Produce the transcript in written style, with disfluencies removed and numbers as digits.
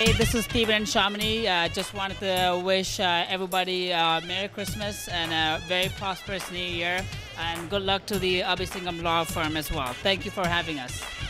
Hey, this is Theepan and Shamini. Just wanted to wish everybody Merry Christmas and a very prosperous New Year. And good luck to the Singam law firm as well. Thank you for having us.